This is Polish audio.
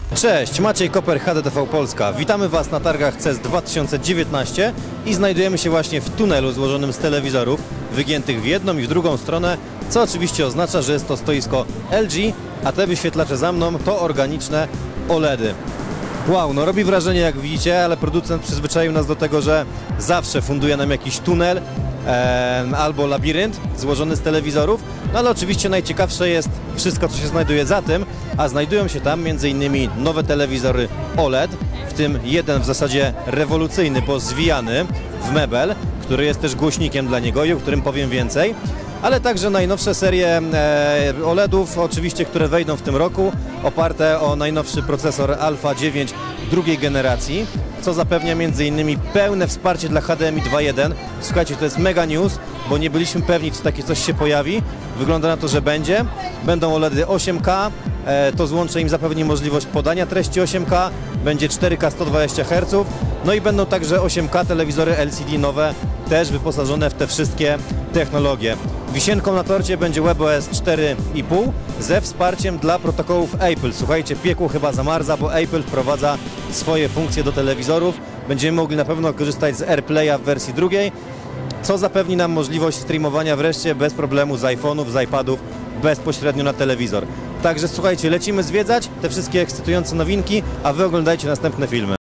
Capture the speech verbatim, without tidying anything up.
Cześć, Maciej Koper, H D T V Polska. Witamy Was na targach C E S dwa tysiące dziewiętnaście i znajdujemy się właśnie w tunelu złożonym z telewizorów wygiętych w jedną i w drugą stronę, co oczywiście oznacza, że jest to stoisko L G, a te wyświetlacze za mną to organiczne O L E D y. Wow, no robi wrażenie, jak widzicie, ale producent przyzwyczaił nas do tego, że zawsze funduje nam jakiś tunel e, albo labirynt złożony z telewizorów, no ale oczywiście najciekawsze jest wszystko, co się znajduje za tym, a znajdują się tam między innymi nowe telewizory O L E D, w tym jeden w zasadzie rewolucyjny, bo zwijany w mebel, który jest też głośnikiem dla niego i o którym powiem więcej, ale także najnowsze serie e, O L E D ów, oczywiście, które wejdą w tym roku, oparte o najnowszy procesor Alpha dziewięć drugiej generacji, co zapewnia między innymi pełne wsparcie dla H D M I dwa jeden. Słuchajcie, to jest mega news, bo nie byliśmy pewni, czy takie coś się pojawi. Wygląda na to, że będzie. Będą O L E D y osiem K, e, to złącze im zapewni możliwość podania treści osiem K, będzie cztery K sto dwadzieścia herców, no i będą także osiem K telewizory L C D nowe, też wyposażone w te wszystkie technologie. Wisienką na torcie będzie WebOS cztery i pół ze wsparciem dla protokołów Apple. Słuchajcie, piekło chyba zamarza, bo Apple wprowadza swoje funkcje do telewizorów. Będziemy mogli na pewno korzystać z AirPlaya w wersji drugiej, co zapewni nam możliwość streamowania wreszcie bez problemu z iPhone'ów, z iPadów bezpośrednio na telewizor. Także słuchajcie, lecimy zwiedzać te wszystkie ekscytujące nowinki, a Wy oglądajcie następne filmy.